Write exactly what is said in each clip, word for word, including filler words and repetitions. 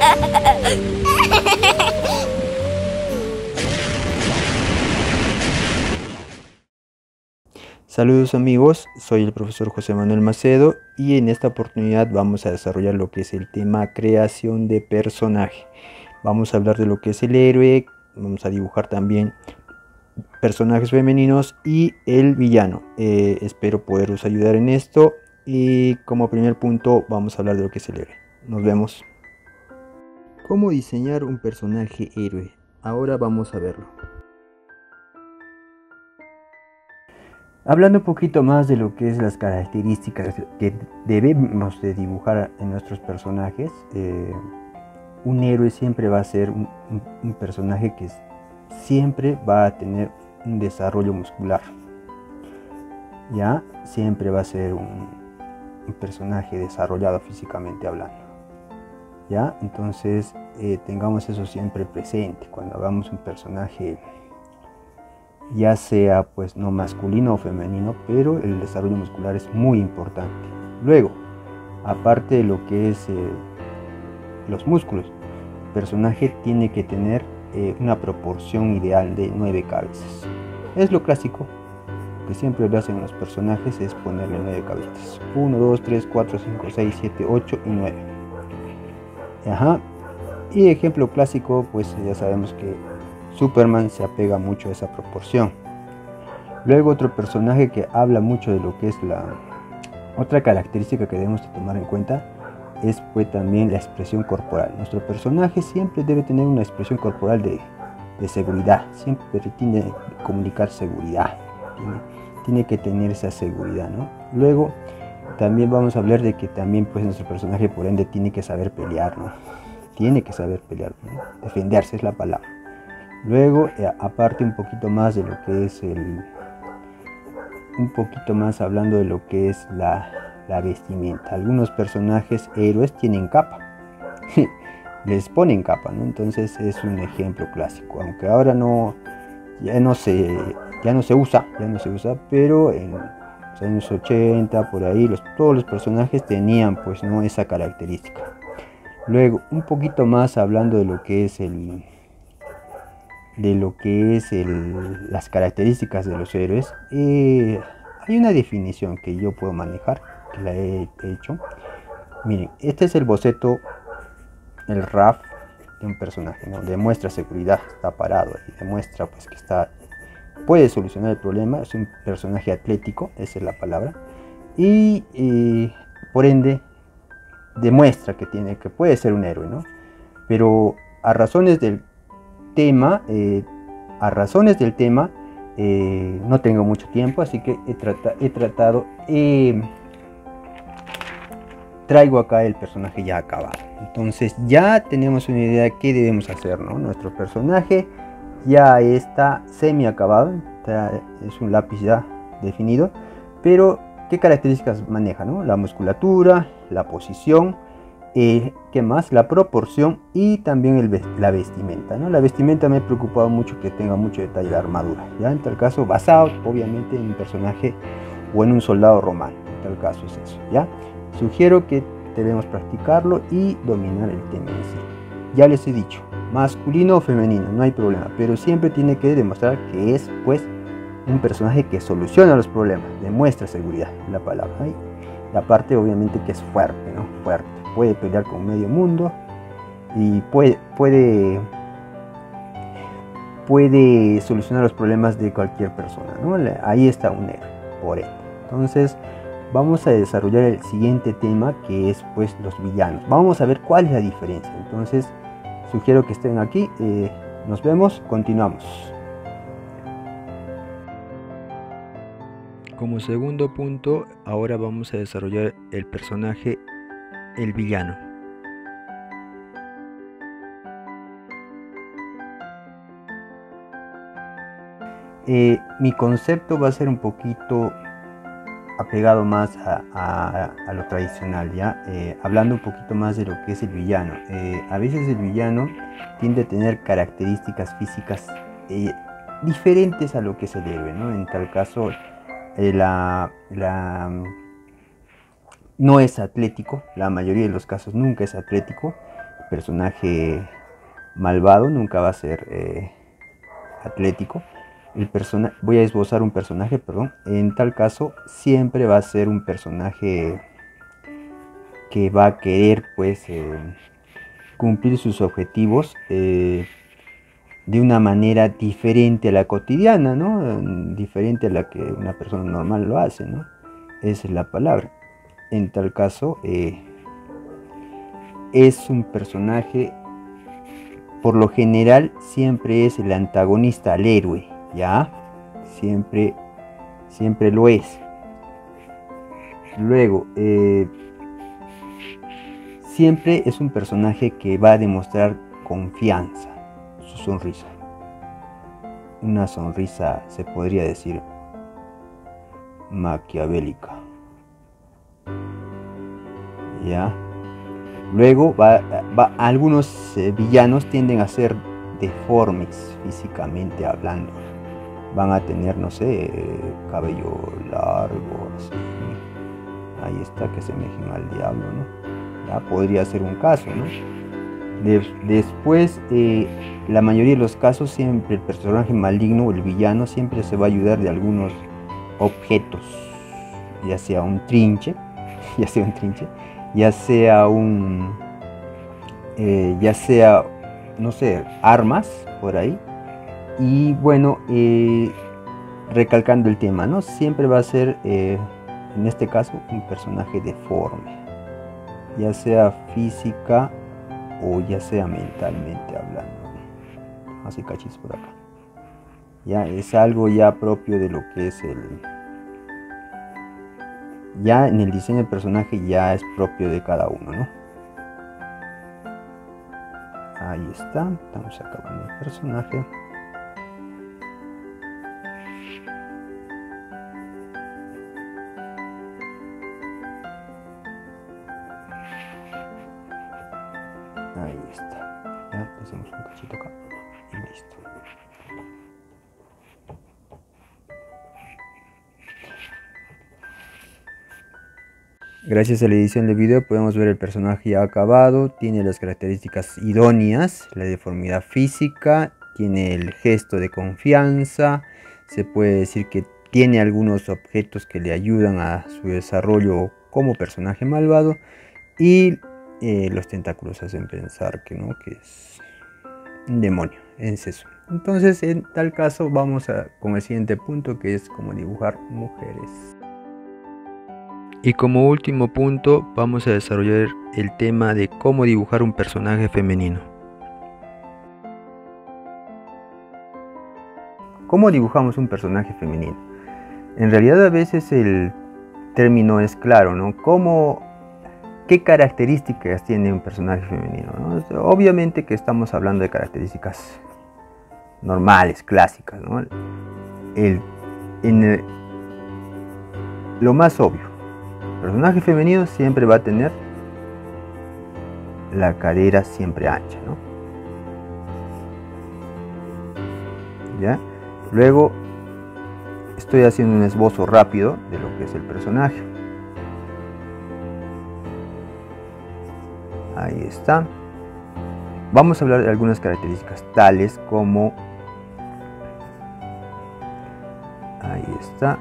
Saludos amigos, soy el profesor José Manuel Macedo y en esta oportunidad vamos a desarrollar lo que es el tema creación de personaje. Vamos a hablar de lo que es el héroe, vamos a dibujar también personajes femeninos y el villano. Eh, espero poderos ayudar en esto y como primer punto vamos a hablar de lo que es el héroe. Nos vemos. ¿Cómo diseñar un personaje héroe? Ahora vamos a verlo. Hablando un poquito más de lo que es las características que debemos de dibujar en nuestros personajes, eh, un héroe siempre va a ser un, un, un personaje que siempre va a tener un desarrollo muscular, ya siempre va a ser un, un personaje desarrollado físicamente hablando, ya entonces eh, tengamos eso siempre presente cuando hagamos un personaje, ya sea pues no masculino o femenino, pero el desarrollo muscular es muy importante. Luego, aparte de lo que es eh, los músculos, el personaje tiene que tener eh, una proporción ideal de nueve cabezas. Es lo clásico que siempre lo hacen los personajes, es ponerle nueve cabezas. uno, dos, tres, cuatro, cinco, seis, siete, ocho y nueve. Ajá. Y ejemplo clásico, pues ya sabemos que Superman se apega mucho a esa proporción. Luego otro personaje que habla mucho de lo que es la otra característica que debemos de tomar en cuenta es pues también la expresión corporal. Nuestro personaje siempre debe tener una expresión corporal de, de seguridad, siempre tiene que comunicar seguridad, tiene, tiene que tener esa seguridad, ¿no? Luego también vamos a hablar de que también pues nuestro personaje por ende tiene que saber pelear, ¿no? Tiene que saber pelear, ¿no? Defenderse es la palabra. Luego, eh, aparte un poquito más de lo que es el... Un poquito más hablando de lo que es la, la vestimenta. Algunos personajes héroes tienen capa. Les ponen capa, ¿no? Entonces es un ejemplo clásico. Aunque ahora no... Ya no se, ya no se usa, ya no se usa, pero en los años ochenta, por ahí, los, todos los personajes tenían pues no esa característica. Luego, un poquito más hablando de lo que es el... de lo que es el, las características de los héroes, eh, hay una definición que yo puedo manejar, que la he hecho. Miren, este es el boceto, el R A F de un personaje, ¿no? Demuestra seguridad, está parado y demuestra pues que está, puede solucionar el problema, es un personaje atlético, esa es la palabra, y eh, por ende demuestra que tiene, que puede ser un héroe, ¿no? Pero a razones del tema, eh, a razones del tema, eh, no tengo mucho tiempo, así que he, trata, he tratado, eh, traigo acá el personaje ya acabado. Entonces ya tenemos una idea de qué debemos hacer, ¿no? Nuestro personaje ya está semi acabado, es un lápiz ya definido, pero ¿qué características maneja, no? La musculatura, la posición, Eh, ¿qué más? La proporción y también el, la vestimenta, ¿no? La vestimenta me ha preocupado mucho que tenga mucho detalle la armadura, ya en tal caso basado obviamente en un personaje o en un soldado romano, en tal caso es eso, ya. Sugiero que debemos practicarlo y dominar el tema en sí. Ya les he dicho, masculino o femenino, no hay problema, pero siempre tiene que demostrar que es pues un personaje que soluciona los problemas, demuestra seguridad, la palabra, ¿eh? Y aparte obviamente que es fuerte, ¿no? Fuerte. Puede pelear con medio mundo y puede, puede, puede solucionar los problemas de cualquier persona, ¿no? Ahí está un héroe, por ende. Entonces vamos a desarrollar el siguiente tema, que es pues los villanos. Vamos a ver cuál es la diferencia. Entonces sugiero que estén aquí. Eh, nos vemos, continuamos. Como segundo punto, ahora vamos a desarrollar el personaje el villano. Eh, mi concepto va a ser un poquito apegado más a, a, a lo tradicional, ya eh, hablando un poquito más de lo que es el villano. Eh, a veces el villano tiende a tener características físicas eh, diferentes a lo que es el héroe, ¿no? En tal caso, eh, la, la no es atlético, la mayoría de los casos nunca es atlético, personaje malvado nunca va a ser eh, atlético. El persona voy a esbozar un personaje, perdón. En tal caso, siempre va a ser un personaje que va a querer, pues, eh, cumplir sus objetivos eh, de una manera diferente a la cotidiana, ¿no? Diferente a la que una persona normal lo hace, ¿no? Esa es la palabra. En tal caso, eh, es un personaje, por lo general, siempre es el antagonista al héroe, ¿ya? Siempre, siempre lo es. Luego, eh, siempre es un personaje que va a demostrar confianza, su sonrisa. Una sonrisa, se podría decir, maquiavélica. ¿Ya? Luego, va, va, algunos eh, villanos tienden a ser deformes físicamente hablando. Van a tener, no sé, cabello largo, así. Ahí está, que semejen al diablo, ¿no? Ya podría ser un caso, ¿no? De, después, eh, la mayoría de los casos, siempre el personaje maligno o el villano siempre se va a ayudar de algunos objetos, ya sea un trinche, ya sea un trinche, ya sea un, eh, ya sea, no sé, armas por ahí. Y bueno, eh, recalcando el tema, ¿no? Siempre va a ser, eh, en este caso, un personaje deforme, ya sea física o ya sea mentalmente hablando. Así cachis por acá. Ya es algo ya propio de lo que es el... Ya en el diseño del personaje ya es propio de cada uno, ¿no? Ahí está, estamos acabando el personaje. Ahí está. Ya hacemos un cachito acá y listo. Gracias a la edición de video podemos ver el personaje ya acabado. Tiene las características idóneas, la deformidad física, tiene el gesto de confianza. Se puede decir que tiene algunos objetos que le ayudan a su desarrollo como personaje malvado. Y eh, los tentáculos hacen pensar que no, que es un demonio, es eso. Entonces, en tal caso vamos a, con el siguiente punto, que es cómo dibujar mujeres. Y como último punto vamos a desarrollar el tema de cómo dibujar un personaje femenino. ¿Cómo dibujamos un personaje femenino? En realidad a veces el término es claro, ¿no? ¿Cómo, ¿Qué características tiene un personaje femenino, ¿no? Obviamente que estamos hablando de características normales, clásicas, ¿no? El, en el, lo más obvio. El personaje femenino siempre va a tener la cadera siempre ancha, ¿no? ¿Ya? Luego estoy haciendo un esbozo rápido de lo que es el personaje. Ahí está. Vamos a hablar de algunas características tales como... Ahí está.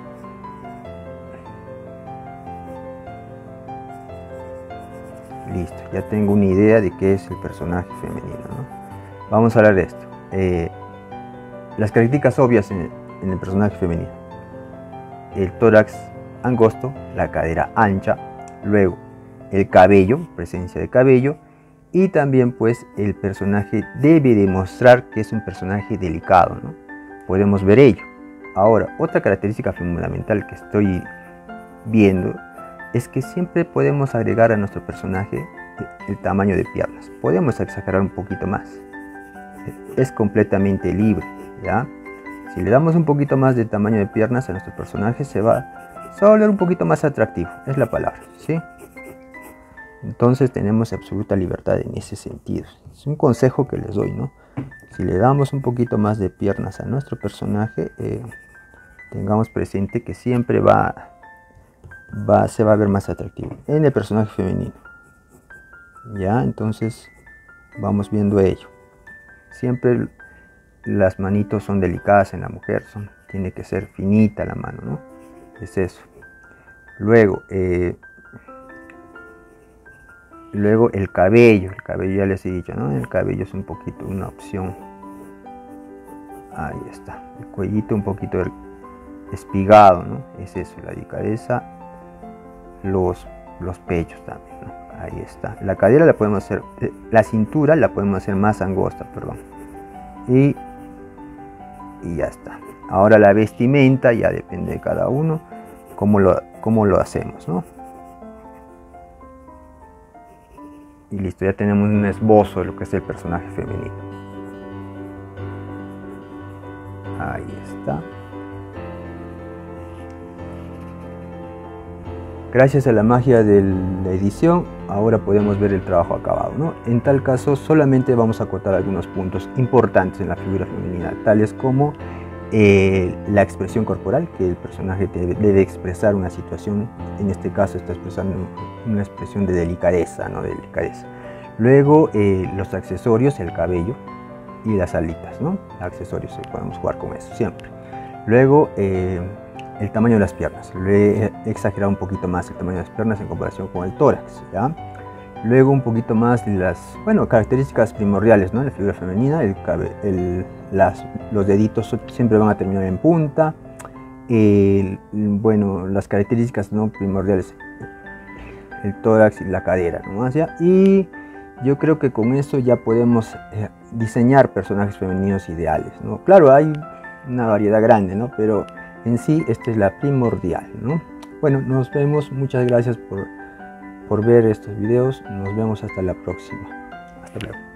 Listo, ya tengo una idea de qué es el personaje femenino, ¿no? Vamos a hablar de esto. Eh, las características obvias en, en el personaje femenino. El tórax angosto, la cadera ancha, luego el cabello, presencia de cabello, y también pues el personaje debe demostrar que es un personaje delicado, ¿no? Podemos ver ello. Ahora, otra característica fundamental que estoy viendo es que siempre podemos agregar a nuestro personaje el tamaño de piernas. Podemos exagerar un poquito más. Es completamente libre, ¿ya? Si le damos un poquito más de tamaño de piernas a nuestro personaje, se va, se va a volver un poquito más atractivo, es la palabra, ¿sí? Entonces tenemos absoluta libertad en ese sentido. Es un consejo que les doy, ¿no? Si le damos un poquito más de piernas a nuestro personaje, eh, tengamos presente que siempre va... Va, se va a ver más atractivo en el personaje femenino. Ya, entonces vamos viendo ello. Siempre las manitos son delicadas en la mujer, son, tiene que ser finita la mano, ¿no? Es eso. Luego, eh, luego el cabello, el cabello ya les he dicho, ¿no? El cabello es un poquito una opción. Ahí está, el cuellito un poquito espigado, ¿no? Es eso, la delicadeza, los, los pechos también, ¿no? Ahí está. La cadera la podemos hacer, la cintura la podemos hacer más angosta, perdón. Y, y ya está. Ahora la vestimenta ya depende de cada uno, cómo lo, cómo lo hacemos, ¿no? Y listo, ya tenemos un esbozo de lo que es el personaje femenino. Ahí está. Gracias a la magia de la edición, ahora podemos ver el trabajo acabado, ¿no? En tal caso, solamente vamos a acotar algunos puntos importantes en la figura femenina, tales como eh, la expresión corporal, que el personaje debe, debe expresar una situación, en este caso está expresando una expresión de delicadeza, ¿no? De delicadeza. Luego, eh, los accesorios, el cabello y las alitas, ¿no? Accesorios, podemos jugar con eso siempre. Luego, eh, el tamaño de las piernas, lo he exagerado un poquito más el tamaño de las piernas en comparación con el tórax, ¿ya? Luego un poquito más las, bueno, características primordiales, ¿no? En la figura femenina, el, el, las, los deditos siempre van a terminar en punta, el, bueno, las características no primordiales, el tórax y la cadera, ¿no? ¿Ya? Y yo creo que con eso ya podemos eh, diseñar personajes femeninos ideales, ¿no? Claro, hay una variedad grande, ¿no? Pero en sí, esta es la primordial, ¿no? Bueno, nos vemos. Muchas gracias por, por ver estos videos. Nos vemos hasta la próxima. Hasta luego.